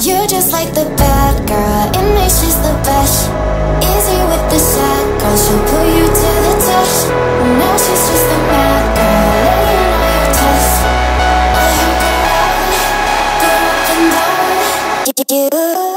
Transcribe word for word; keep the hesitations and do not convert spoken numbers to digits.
You're just like the bad girl, image is the best. Easy with the sad girl, she'll pull you to the touch. Now she's just the mad girl, laying all your tests. All you go round, go up and down. You